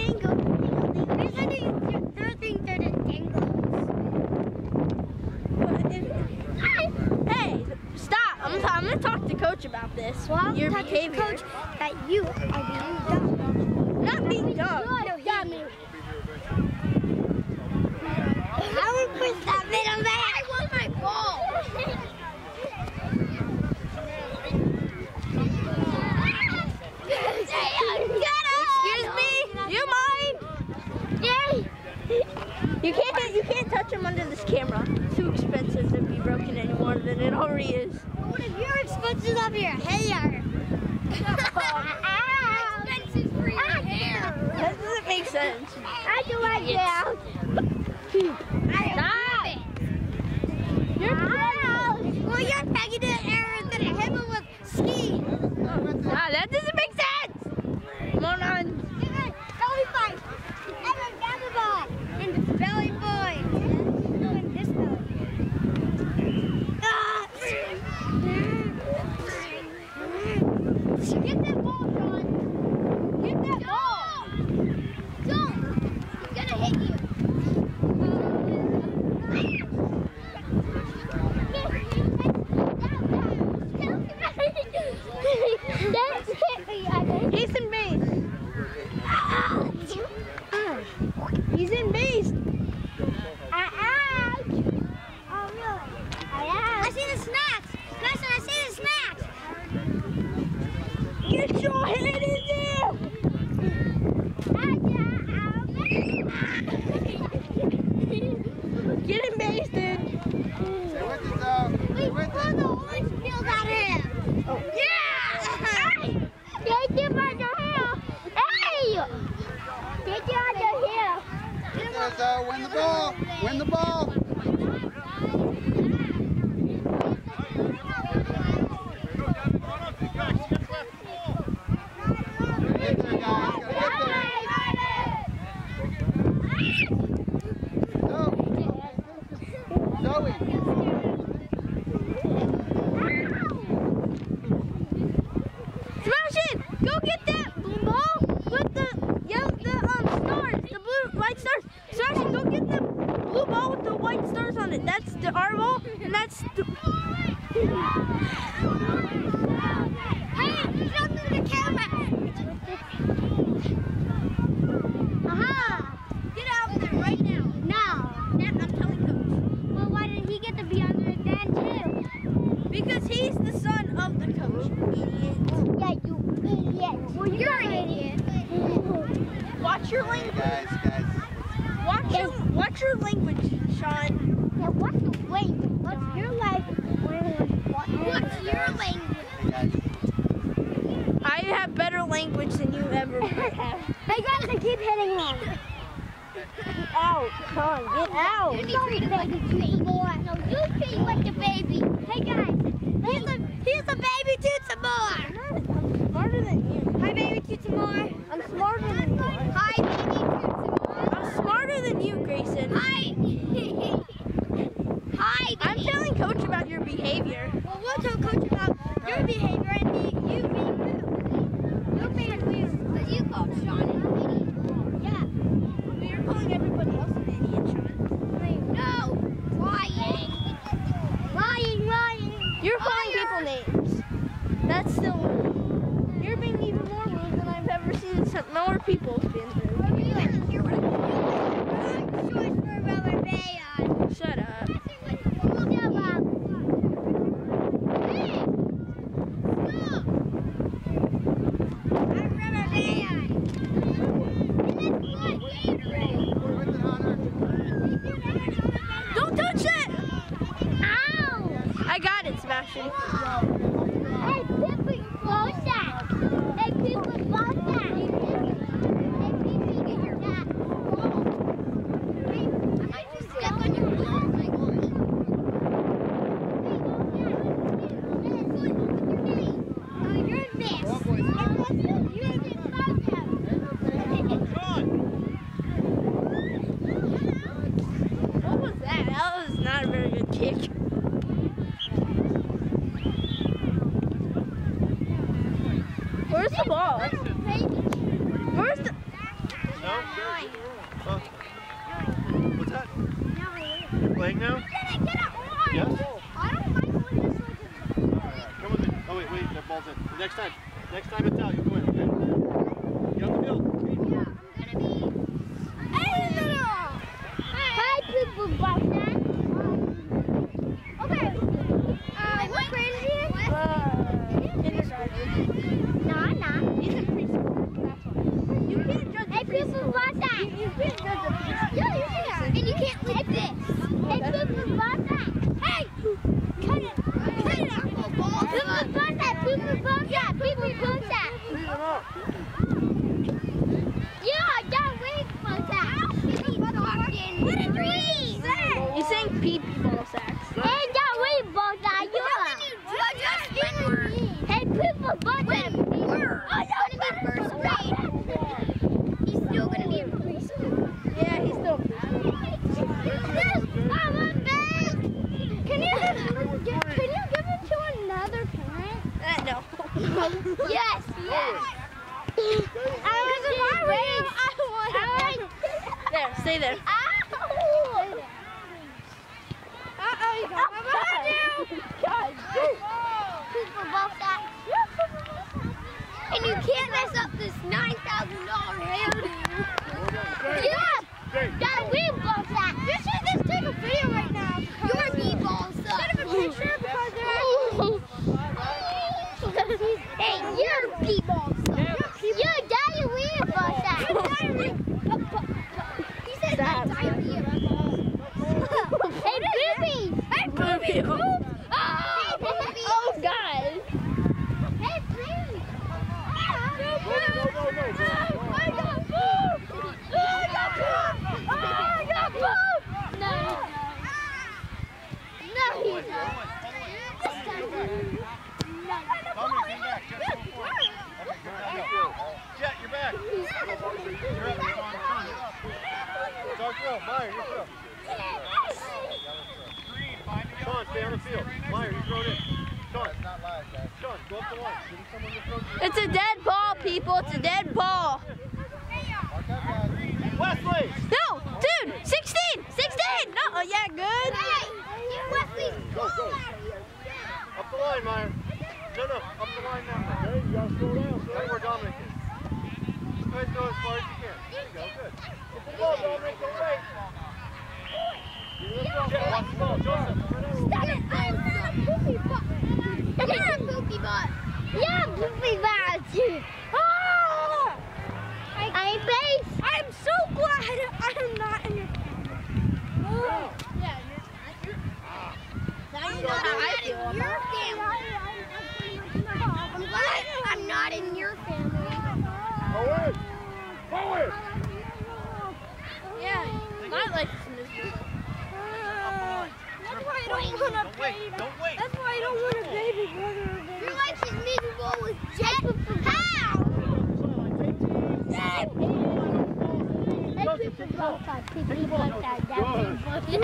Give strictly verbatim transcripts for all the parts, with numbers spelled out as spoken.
Hey, stop! I'm, I'm gonna talk to Coach about this. Well, Your talk behavior. to Coach that you are being dumb. Not being dumb. No, dummy. I would put that bit on there. I want my ball. Excuse me? You mind? Yay! You can't you can't touch him under this camera. It's too expensive to be broken any more than it already is. What if your expenses of your hair? Expenses for your hair. That doesn't make sense. I do like that. Stop! You're pregnant. Well, you're pregnant and that hit him with ski. Nah, that doesn't make sense. Come on, on. Belly fight. And then belly boy. And this belly boy. And this belly. Ah. Get that ball, John. Get that ball. Don't. He's gonna hit you. He's in base. He's in base. Oh, really? I see the snacks. Listen, I see the snacks. Get your head in there. Get in base, dude. We pulled the orange peels out of him. Oh. Yeah! Take it by your hair. Hey! Take it out your hair. So win the ball. Win the ball. Get there, guys. Gotta get there. Zoe. Smash it! Go get that ball with the yellow, the um stars, the blue white stars. Smash it! Go get the blue ball with the white stars on it. That's the our ball, and that's the. Hey, jump to the camera. Aha! Get out there right now. No. Yeah, I'm telling Coach. Well, why did he get to be under it then too? Because he's the son of the coach. Idiot. Yeah, you idiot. Well, you're an idiot. Watch your Hey, language. guys, guys. Watch your watch your language, Sean. Now, what's the language? What's your language? What's your language? Hey, guys. I have better language than you ever have. Hey guys, they keep hitting me. Get out, Sean. Get out. You treat him like a baby. No, you treat him like a baby. Hey guys, he's a he's a baby Tootsie Boy. I'm smarter than you. Hi, baby Tootsie Boy. I'm smarter than you. Hi, baby Tootsie Boy. I'm smarter than you, Grayson. Hi. Hi. I'm telling Coach about your behavior. Well, we'll tell Coach about your behavior and the, you being rude. You're being rude because you called Sean an idiot. Yeah. But you're calling everybody else an idiot, Sean. No. Lying. Lying, lying. You're calling people names. That's still rude. You're being even more rude than I've ever seen some more people being rude. Shut up. Don't touch it! Ow! I got it, Sebastian. Hey, Pippi, close that! Hey, Pippi, close that! Hey, Pippi, get your dad. I might just step on your ball. Oh, you're this. And what's the you're this photo? What was that? That was not a very good kick. Where's the ball? Where's the... Nine. Huh? What's that? Nine. You're playing now? Get it, get it on. Yes? I don't like when this like Come with me. Oh, wait, wait. That ball's in. Next time. Next time it's out. You'll go in, okay? Get on the field. Yeah, I'm gonna be. Hi, people, Boston. Okay. Uh, what grade is he in? Uh, kindergarten. No, I'm not. He's in preschool. That's why. You can't judge Hey, a people, preschool. Boston. You, you can't judge a preschool. Yeah, you can. And you can't lick this. Hey, people, Boston. Hey, cut it. Cut it out. People, Boston. People, Boston. People, Boston. Beat him up. Yeah, that way, Boston. What a dream. You saying pee pee ball sacks. Hey, that way, Boston. Yeah. Hey, people, Boston. Oh, no, in first grade. He's still gonna be in preschool. Yeah, he's still. I'm on bed. Can you can you give it to another parent? Uh, no. Yes, yes. I was in my room. I want. There, stay there. Ow! Uh-oh, you got my behind you. God. People both that. And you can't mess up this nine thousand dollar hairdo. Yeah. Dad, we both that. You should just take a video right now. Your b-balls suck. Instead of a picture because they're. Hey, your b-balls suck. Your daddy, we both that. He said that diarrhea. Hey, Booby. Hey, Booby. Poop. Oh, Booby. Oh, God. Hey, please. I got poop! I got poop! I got poop! No. No, he's not. Tommy, come back. Jet, you're back. You're up. You're on. It's our throw. Meyer, your throw. Sean, stay on the field. Meyer, you throw it in. Sean, Sean, go up the line. Give someone to throw. It's a dead ball, people. It's a dead ball. Wesley! No, dude, sixteen, sixteen. No, oh, yeah, good. Hey, get Wesley's Go, go. Up the line, Meyer. No, no, up the line now. Okay, you gotta slow down. That's where Dominic is. Just try to throw as far as you can. There you go, good. Get the ball, Dominic, don't wait. Jet, watch the ball, Joseph. Stop it! I'm not a poopy butt. You're a poopy butt. You're a poopy butt. Ah! I'm base. I'm so glad I'm not in your. Oh. Yeah, you're. Now you know how I feel about your family. I'm glad I'm not in your family. Forward! Forward! Yeah, my life is miserable. That's why I don't want a Don't wait, baby. don't wait. That's why I don't want a baby brother or baby. Your life is miserable with Jet. How? Hey, people both are people both are that people.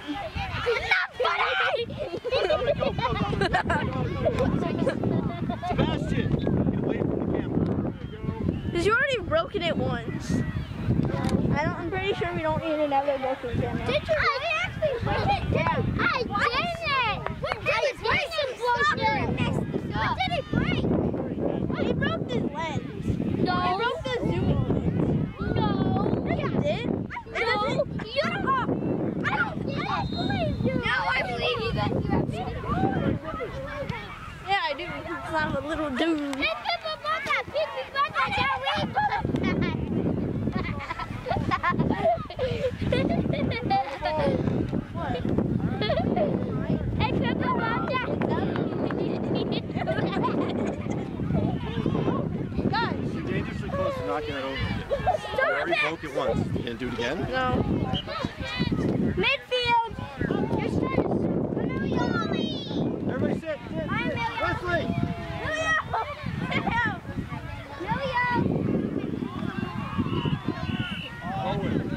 Not funny. Sebastian, get away from the camera. Because you already broken it once. I don't, I'm pretty sure we don't need another broken camera. Did you really actually break it down? I didn't. What did it break? What did it break? He broke this lens. No. He broke the zoom lens. No. Yeah, you did. No. You don't. I don't believe you. Now I believe you that you have shit. Yeah, I do. It's not a little dude. Hey, people, bought that. People, bought that. Yeah, we bought that. What? Hey, people, bought that. Guys. You're dangerously close to knocking it over. You already broke it once. You gonna do it again? No. Midfield. Your son is Emilio. Everybody sit, sit, sit. I'm Emilio. Wesley! Emilio. Emilio. Forward.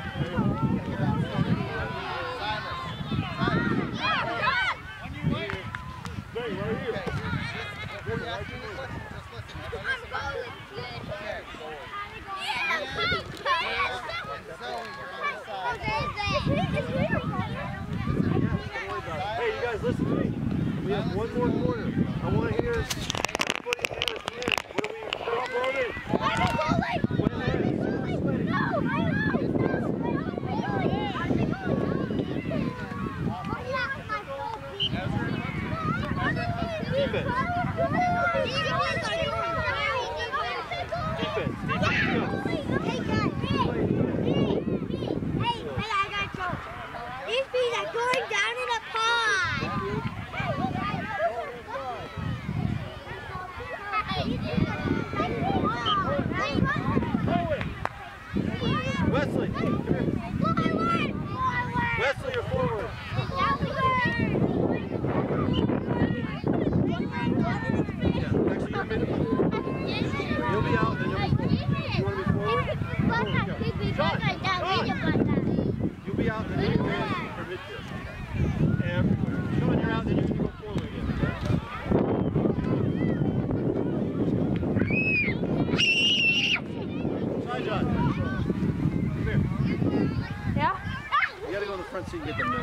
Stay right here. Good, right here. I'm going good. Yeah, one more quarter. I want to hear everybody at the end. What are we doing? I'm rolling. Wait a minute. No, I know. Defense. Defense. Defense. Go. Hey, guys. Hey, hey, I got you. These bees are going down in a pond. Wesley, come here. Wesley, you're forward. Yeah, actually, you're mid. You'll be out, then you'll be forward. You want to be forward? Forward, go. Sean, Sean. You'll be out, then you'll be forward for midfield. Everywhere. Sean, you're out, then you're going to go forward again. Try, John. Come here. Yeah? You got to go in the front seat and get them.